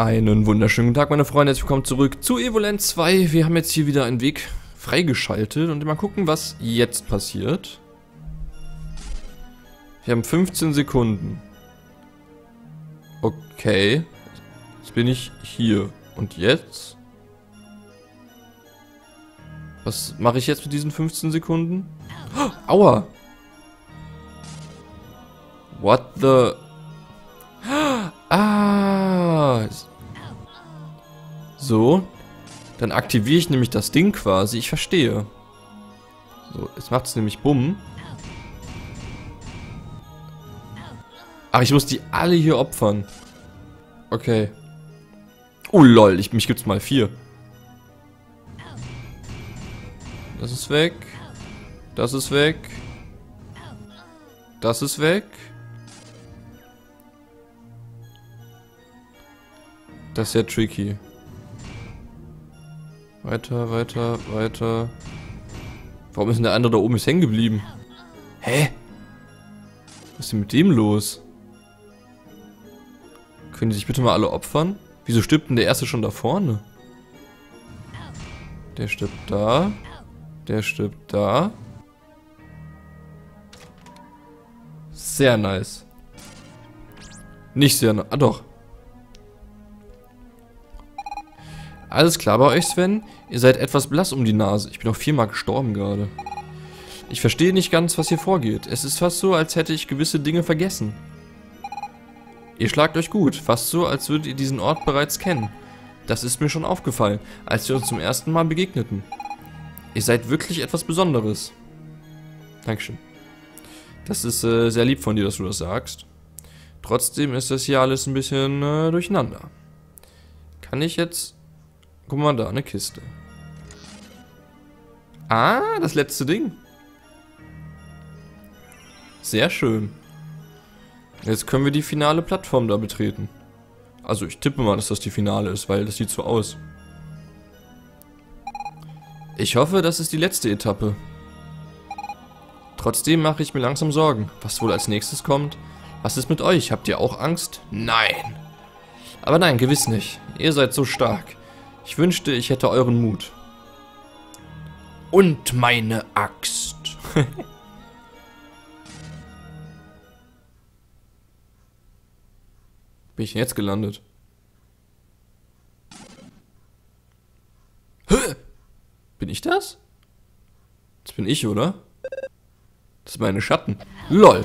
Einen wunderschönen guten Tag, meine Freunde. Herzlich willkommen zurück zu Evoland 2. Wir haben jetzt hier wieder einen Weg freigeschaltet und mal gucken, was jetzt passiert. Wir haben 15 Sekunden. Okay. Jetzt bin ich hier. Und jetzt? Was mache ich jetzt mit diesen 15 Sekunden? Oh, aua! What the... Ah! So. Dann aktiviere ich nämlich das Ding quasi. Ich verstehe. So, jetzt macht es nämlich Bumm. Ach, ich muss die alle hier opfern. Okay. Oh lol, mich gibt's mal 4. Das ist weg. Das ist weg. Das ist weg. Das ist ja tricky. Weiter, weiter, weiter. Warum ist denn der andere da oben hängen geblieben? Hä? Was ist denn mit dem los? Können die sich bitte mal alle opfern? Wieso stirbt denn der erste schon da vorne? Der stirbt da. Der stirbt da. Sehr nice. Nicht sehr nice. Ah doch. Alles klar bei euch, Sven? Ihr seid etwas blass um die Nase. Ich bin noch 4-mal gestorben gerade. Ich verstehe nicht ganz, was hier vorgeht. Es ist fast so, als hätte ich gewisse Dinge vergessen. Ihr schlagt euch gut. Fast so, als würdet ihr diesen Ort bereits kennen. Das ist mir schon aufgefallen, als wir uns zum ersten Mal begegneten. Ihr seid wirklich etwas Besonderes. Dankeschön. Das ist sehr lieb von dir, dass du das sagst. Trotzdem ist das hier alles ein bisschen durcheinander. Kann ich jetzt... Guck mal da, eine Kiste. Ah, das letzte Ding. Sehr schön. Jetzt können wir die finale Plattform da betreten. Also ich tippe mal, dass das die finale ist, weil das sieht so aus. Ich hoffe, das ist die letzte Etappe. Trotzdem mache ich mir langsam Sorgen. Was wohl als nächstes kommt? Was ist mit euch? Habt ihr auch Angst? Nein. Aber nein, gewiss nicht. Ihr seid so stark. Ich wünschte, ich hätte euren Mut. Und meine Axt. Bin ich denn jetzt gelandet? Hä? Bin ich das? Das bin ich, oder? Das sind meine Schatten. LOL.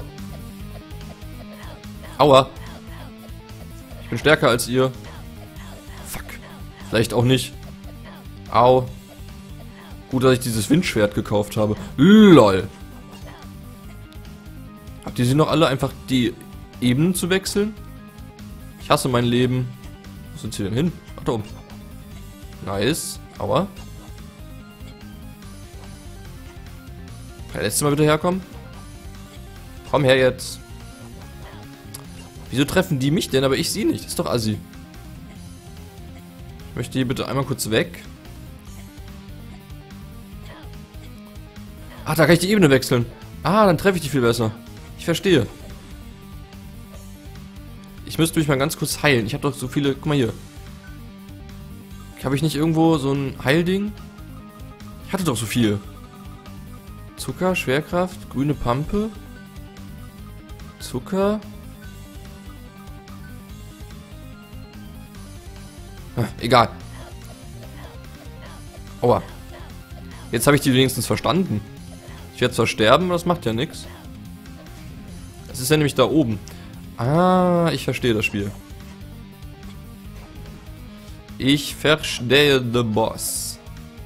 Aua. Ich bin stärker als ihr. Fuck. Vielleicht auch nicht. Au. Gut, dass ich dieses Windschwert gekauft habe. LOL. Habt ihr sie noch alle einfach die Ebenen zu wechseln? Ich hasse mein Leben. Wo sind sie denn hin? Ach, da oben. Nice. Aua. Kann der letzte Mal bitte herkommen? Komm her jetzt. Wieso treffen die mich denn, aber ich sie nicht? Das ist doch assi. Ich möchte hier bitte einmal kurz weg. Ah, da kann ich die Ebene wechseln. Ah, dann treffe ich die viel besser. Ich verstehe. Ich müsste mich mal ganz kurz heilen. Ich habe doch so viele... Guck mal hier. Habe ich nicht irgendwo so ein Heilding? Ich hatte doch so viel. Zucker, Schwerkraft, grüne Pampe. Zucker. Egal. Aua. Jetzt habe ich die wenigstens verstanden. Ich werde zwar sterben, aber das macht ja nichts. Es ist ja nämlich da oben. Ah, ich verstehe das Spiel. Ich verstehe den Boss.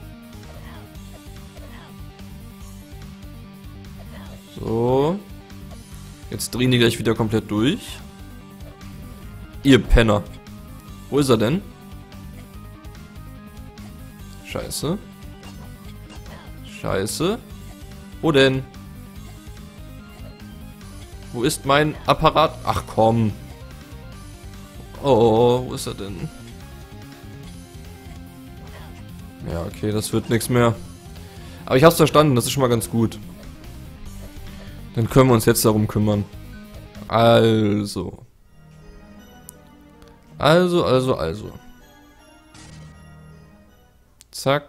So. Jetzt drehen die gleich wieder komplett durch. Ihr Penner. Wo ist er denn? Scheiße. Scheiße. Wo denn? Wo ist mein Apparat? Ach komm. Oh, wo ist er denn? Ja, okay, das wird nichts mehr. Aber ich hab's verstanden, das ist schon mal ganz gut. Dann können wir uns jetzt darum kümmern. Also. Also. Zack.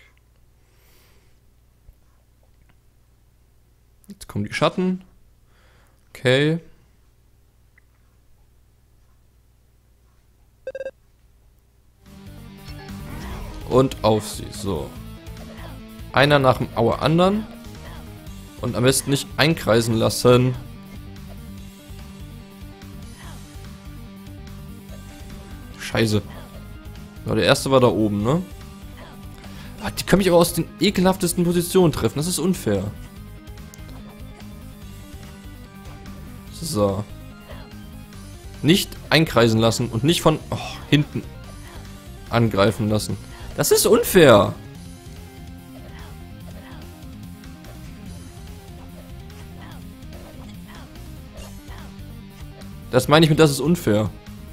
Jetzt kommen die Schatten. Okay. Und auf sie. So. Einer nach dem anderen. Und am besten nicht einkreisen lassen. Scheiße. Ja, der erste war da oben, ne? Ah, die können mich aber aus den ekelhaftesten Positionen treffen. Das ist unfair. So. Nicht einkreisen lassen und nicht von hinten angreifen lassen. Das ist unfair. Das meine ich mit, das ist unfair.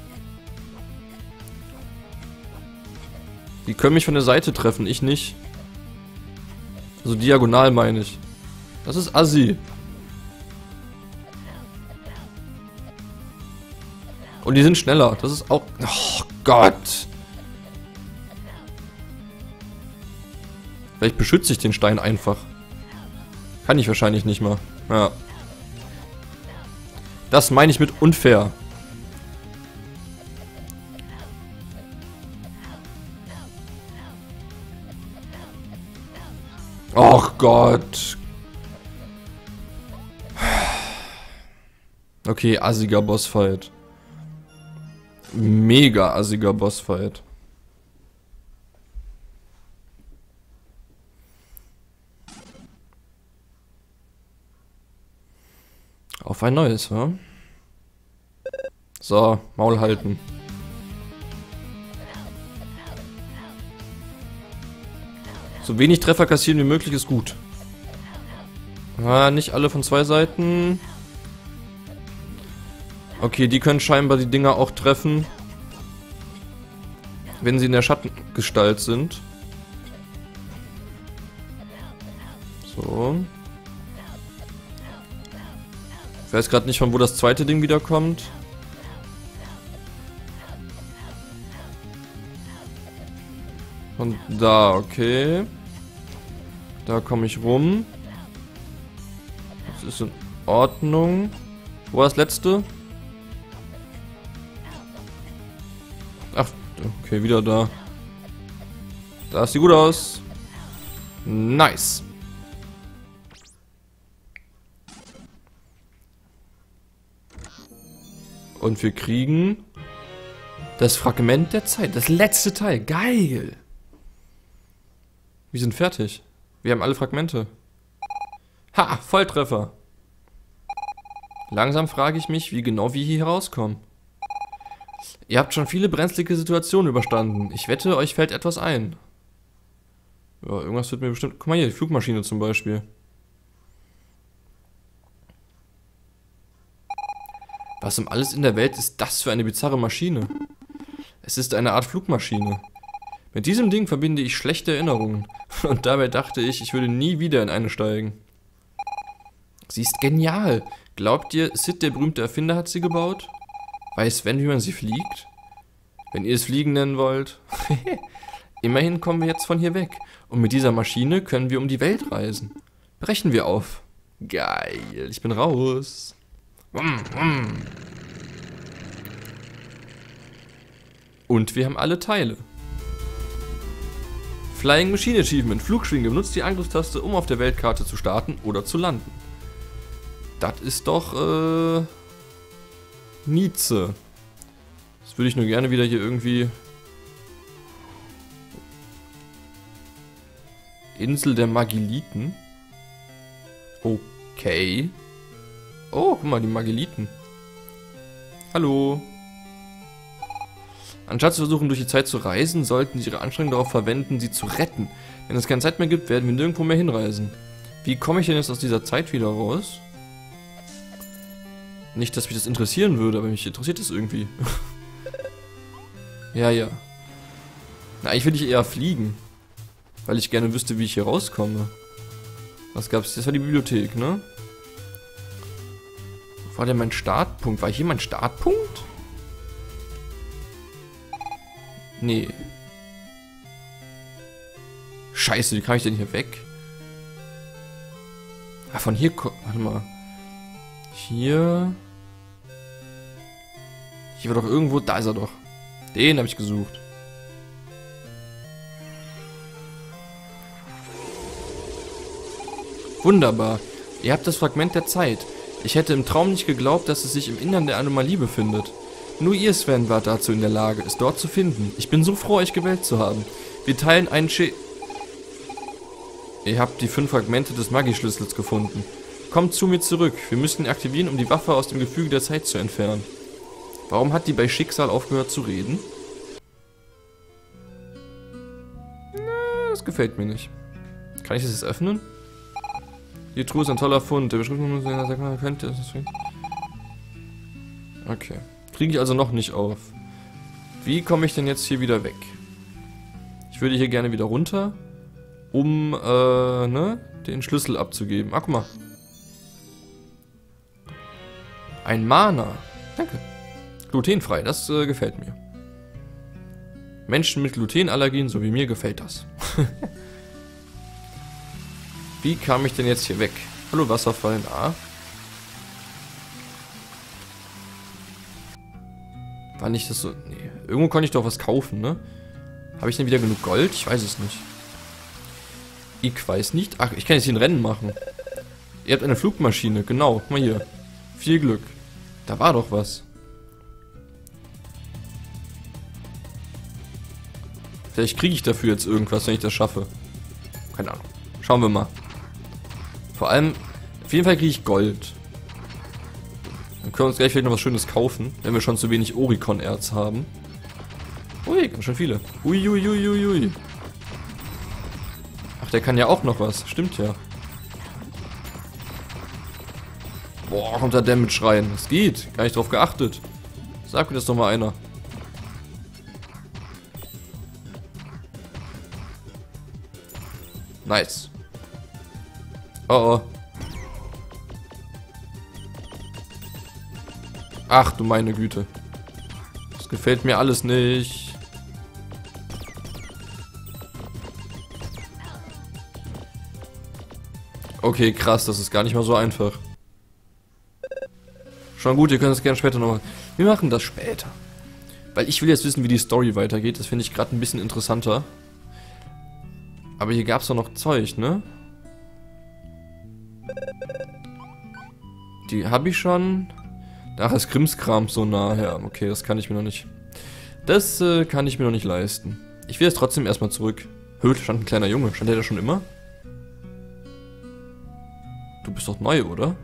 Die können mich von der Seite treffen, ich nicht. Also diagonal meine ich. Das ist assi. Und die sind schneller. Das ist auch... Oh Gott. Vielleicht beschütze ich den Stein einfach. Kann ich wahrscheinlich nicht mal. Ja. Das meine ich mit unfair. Och Gott. Okay, assiger Bossfight. Mega assiger Bossfight. Auf ein neues, wa? So, Maul halten. So wenig Treffer kassieren wie möglich ist gut. Ah, nicht alle von zwei Seiten. Okay, die können scheinbar die Dinger auch treffen, wenn sie in der Schattengestalt sind. So. Ich weiß gerade nicht, von wo das zweite Ding wiederkommt. Und da, okay. Da komme ich rum. Das ist in Ordnung. Wo war das letzte? Ach, okay, wieder da. Da sieht gut aus. Nice. Und wir kriegen das Fragment der Zeit. Das letzte Teil. Geil. Wir sind fertig. Wir haben alle Fragmente. Ha, Volltreffer. Langsam frage ich mich, wie genau wir hier rauskommen. Ihr habt schon viele brenzlige Situationen überstanden. Ich wette, euch fällt etwas ein. Ja, irgendwas wird mir bestimmt... Guck mal hier, die Flugmaschine zum Beispiel. Was um alles in der Welt ist das für eine bizarre Maschine? Es ist eine Art Flugmaschine. Mit diesem Ding verbinde ich schlechte Erinnerungen. Und dabei dachte ich, ich würde nie wieder in eine steigen. Sie ist genial. Glaubt ihr, Sid, der berühmte Erfinder, hat sie gebaut? Weiß Sven, wie man sie fliegt? Wenn ihr es Fliegen nennen wollt. Immerhin kommen wir jetzt von hier weg. Und mit dieser Maschine können wir um die Welt reisen. Brechen wir auf. Geil, ich bin raus. Und wir haben alle Teile. Flying Machine Achievement. Flugschwinge. Benutzt die Angriffstaste, um auf der Weltkarte zu starten oder zu landen. Das ist doch, Nietzsche. Das würde ich nur gerne wieder hier irgendwie... Insel der Magiliten. Okay. Oh, guck mal, die Magiliten. Hallo. Anstatt zu versuchen, durch die Zeit zu reisen, sollten sie ihre Anstrengungen darauf verwenden, sie zu retten. Wenn es keine Zeit mehr gibt, werden wir nirgendwo mehr hinreisen. Wie komme ich denn jetzt aus dieser Zeit wieder raus? Nicht, dass mich das interessieren würde, aber mich interessiert das irgendwie. Ja. Na, eigentlich will ich eher fliegen. Weil ich gerne wüsste, wie ich hier rauskomme. Was gab's? Das war die Bibliothek, ne? Wo war denn mein Startpunkt? War hier mein Startpunkt? Nee. Scheiße, wie kann ich denn hier weg? Ah, von hier... Warte mal. Hier... Hier war doch irgendwo... Da ist er doch. Den habe ich gesucht. Wunderbar. Ihr habt das Fragment der Zeit. Ich hätte im Traum nicht geglaubt, dass es sich im Innern der Anomalie befindet. Nur ihr, Sven, wart dazu in der Lage, es dort zu finden. Ich bin so froh, euch gewählt zu haben. Wir teilen einen Ihr habt die 5 Fragmente des Magieschlüssels gefunden. Kommt zu mir zurück. Wir müssen ihn aktivieren, um die Waffe aus dem Gefüge der Zeit zu entfernen. Warum hat die bei Schicksal aufgehört zu reden? Na, das gefällt mir nicht. Kann ich das jetzt öffnen? Die Truhe ist ein toller Fund. Der beschriebene könnte es. Okay. Kriege ich also noch nicht auf. Wie komme ich denn jetzt hier wieder weg? Ich würde hier gerne wieder runter, um den Schlüssel abzugeben. Ah, guck mal. Ein Mana. Danke. Glutenfrei, das gefällt mir. Menschen mit Glutenallergien, so wie mir, gefällt das. Wie kam ich denn jetzt hier weg? Hallo Wasserfall, War nicht das so... Nee, irgendwo konnte ich doch was kaufen, ne? Habe ich denn wieder genug Gold? Ich weiß es nicht. Ich weiß nicht. Ach, ich kann jetzt hier ein Rennen machen. Ihr habt eine Flugmaschine, genau. Guck mal hier. Viel Glück. Da war doch was. Vielleicht kriege ich dafür jetzt irgendwas, wenn ich das schaffe. Keine Ahnung. Schauen wir mal. Vor allem, auf jeden Fall kriege ich Gold. Dann können wir uns gleich vielleicht noch was Schönes kaufen, wenn wir schon zu wenig Oricon-Erz haben. Ui, ganz schön viele. Ui, ui, ui, ui, ui. Ach, der kann ja auch noch was. Stimmt ja. Boah, kommt der Damage rein. Das geht. Gar nicht drauf geachtet. Sag mir das doch mal einer. Nice. Oh oh. Ach du meine Güte. Das gefällt mir alles nicht. Okay, krass, das ist gar nicht mal so einfach. Schon gut, ihr könnt es gerne später nochmal. Wir machen das später. Weil ich will jetzt wissen, wie die Story weitergeht. Das finde ich gerade ein bisschen interessanter. Aber hier gab es doch noch Zeug, ne? Die habe ich schon. Ach, ist Krimskram so nah. Ja, okay, das kann ich mir noch nicht. Das kann ich mir noch nicht leisten. Ich will jetzt trotzdem erstmal zurück. Hö, stand ein kleiner Junge. Stand der da schon immer? Du bist doch neu, oder?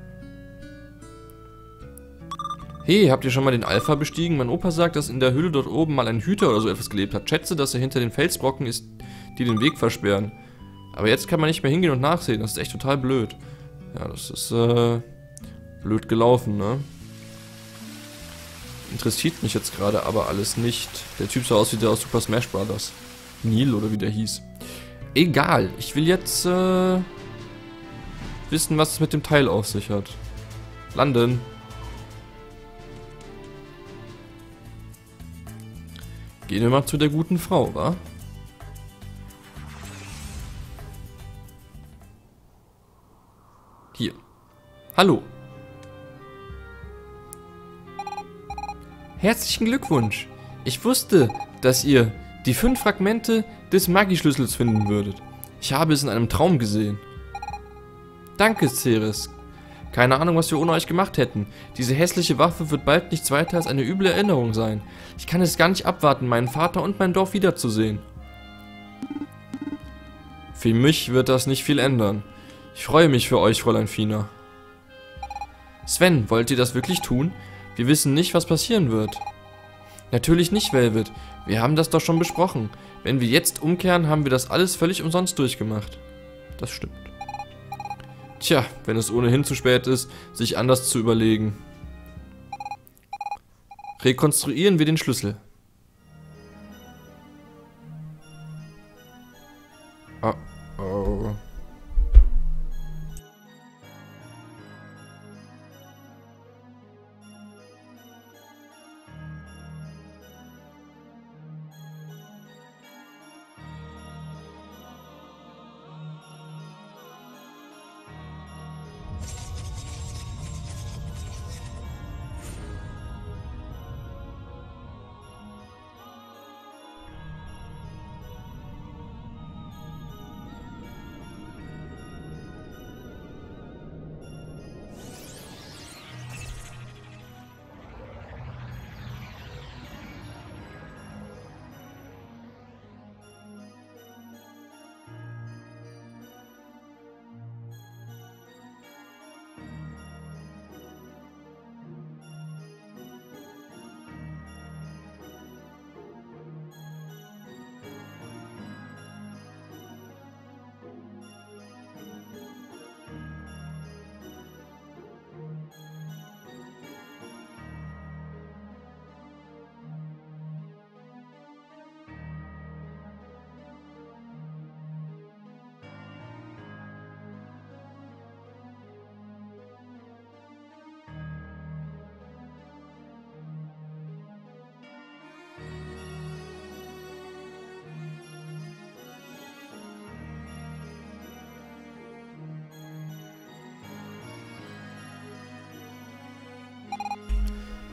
Hey, habt ihr schon mal den Alpha bestiegen? Mein Opa sagt, dass in der Höhle dort oben mal ein Hüter oder so etwas gelebt hat. Schätze, dass er hinter den Felsbrocken ist, die den Weg versperren. Aber jetzt kann man nicht mehr hingehen und nachsehen. Das ist echt total blöd. Ja, das ist blöd gelaufen, ne? Interessiert mich jetzt gerade aber alles nicht. Der Typ sah aus wie der aus Super Smash Bros. Neil oder wie der hieß. Egal, ich will jetzt wissen, was es mit dem Teil auf sich hat. Landen. Gehen wir mal zu der guten Frau, wa? Hier. Hallo. Herzlichen Glückwunsch. Ich wusste, dass ihr die 5 Fragmente des Magieschlüssels finden würdet. Ich habe es in einem Traum gesehen. Danke, Ceres. Keine Ahnung, was wir ohne euch gemacht hätten. Diese hässliche Waffe wird bald nichts weiter als eine üble Erinnerung sein. Ich kann es gar nicht abwarten, meinen Vater und mein Dorf wiederzusehen. Für mich wird das nicht viel ändern. Ich freue mich für euch, Fräulein Fina. Sven, wollt ihr das wirklich tun? Wir wissen nicht, was passieren wird. Natürlich nicht, Velvet. Wir haben das doch schon besprochen. Wenn wir jetzt umkehren, haben wir das alles völlig umsonst durchgemacht. Das stimmt. Tja, wenn es ohnehin zu spät ist, sich anders zu überlegen. Rekonstruieren wir den Schlüssel. Oh, oh.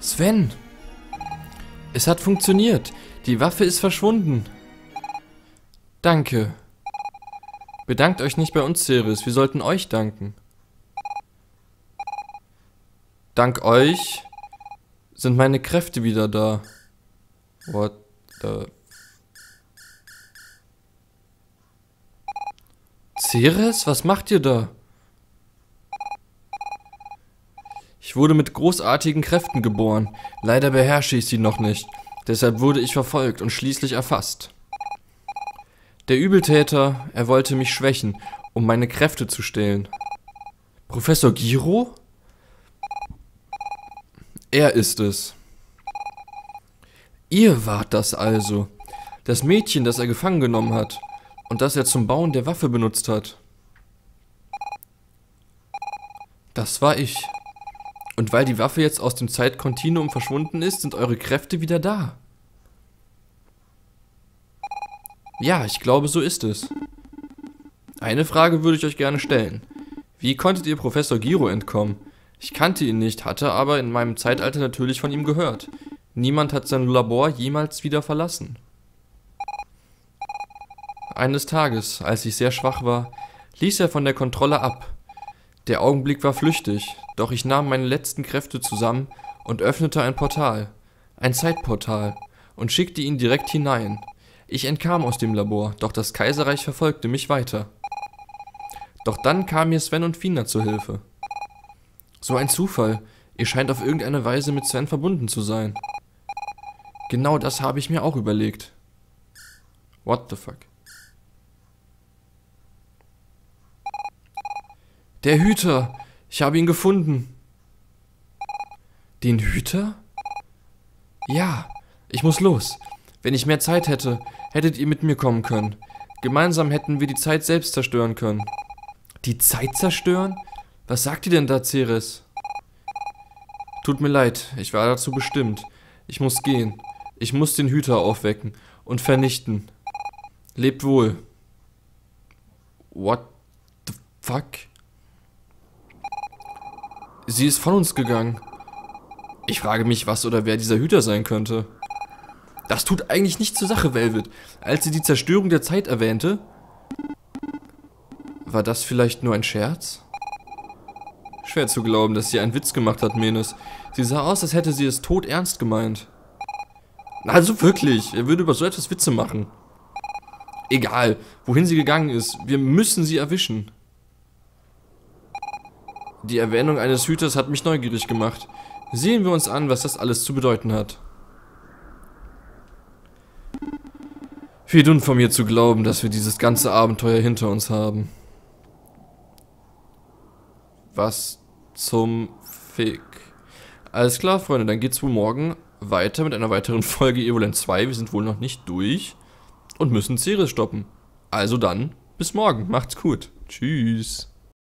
Sven! Es hat funktioniert. Die Waffe ist verschwunden. Danke. Bedankt euch nicht bei uns, Ceres. Wir sollten euch danken. Dank euch sind meine Kräfte wieder da. What the... Ceres, was macht ihr da? Ich wurde mit großartigen Kräften geboren. Leider beherrsche ich sie noch nicht. Deshalb wurde ich verfolgt und schließlich erfasst. Der Übeltäter, er wollte mich schwächen, um meine Kräfte zu stehlen. Professor Giro? Er ist es. Ihr wart das also. Das Mädchen, das er gefangen genommen hat und das er zum Bauen der Waffe benutzt hat. Das war ich. Und weil die Waffe jetzt aus dem Zeitkontinuum verschwunden ist, sind eure Kräfte wieder da. Ja, ich glaube, so ist es. Eine Frage würde ich euch gerne stellen. Wie konntet ihr Professor Giro entkommen? Ich kannte ihn nicht, hatte aber in meinem Zeitalter natürlich von ihm gehört. Niemand hat sein Labor jemals wieder verlassen. Eines Tages, als ich sehr schwach war, ließ er von der Kontrolle ab. Der Augenblick war flüchtig, doch ich nahm meine letzten Kräfte zusammen und öffnete ein Portal, ein Zeitportal, und schickte ihn direkt hinein. Ich entkam aus dem Labor, doch das Kaiserreich verfolgte mich weiter. Doch dann kamen mir Sven und Fina zur Hilfe. So ein Zufall, ihr scheint auf irgendeine Weise mit Sven verbunden zu sein. Genau das habe ich mir auch überlegt. What the fuck? Der Hüter! Ich habe ihn gefunden. Den Hüter? Ja, ich muss los. Wenn ich mehr Zeit hätte, hättet ihr mit mir kommen können. Gemeinsam hätten wir die Zeit selbst zerstören können. Die Zeit zerstören? Was sagt ihr denn da, Ceres? Tut mir leid, ich war dazu bestimmt. Ich muss gehen. Ich muss den Hüter aufwecken und vernichten. Lebt wohl. What the fuck? Sie ist von uns gegangen. Ich frage mich, was oder wer dieser Hüter sein könnte. Das tut eigentlich nichts zur Sache, Velvet. Als sie die Zerstörung der Zeit erwähnte... War das vielleicht nur ein Scherz? Schwer zu glauben, dass sie einen Witz gemacht hat, Menes. Sie sah aus, als hätte sie es todernst gemeint. Also wirklich, er würde über so etwas Witze machen. Egal, wohin sie gegangen ist, wir müssen sie erwischen. Die Erwähnung eines Hüters hat mich neugierig gemacht. Sehen wir uns an, was das alles zu bedeuten hat. Wie dumm von mir zu glauben, dass wir dieses ganze Abenteuer hinter uns haben. Was zum Fick. Alles klar, Freunde, dann geht's wohl morgen weiter mit einer weiteren Folge Evoland 2. Wir sind wohl noch nicht durch und müssen Ceres stoppen. Also dann, bis morgen. Macht's gut. Tschüss.